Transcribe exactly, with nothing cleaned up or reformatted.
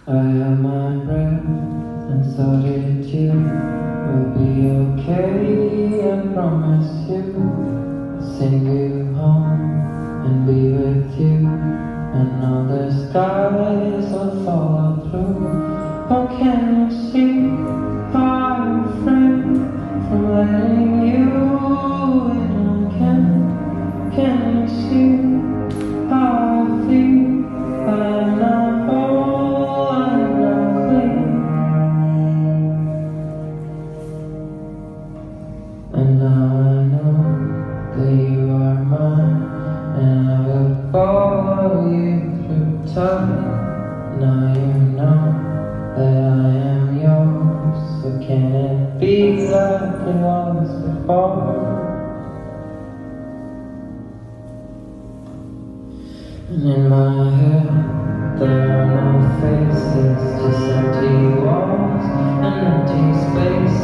I held my breath, and so did you. We'll be okay, I promise you. I'll send you home and be with you, and all the skies will follow through. Oh, can you see how I'm afraid from letting you in again? Can you see how I feel? I'm not whole, I'm not clean, and now I know that you are mine, and I will follow you through time. Now you know that I am yours, so can it be like it was before? And in my head, there are no faces, just empty walls and empty spaces.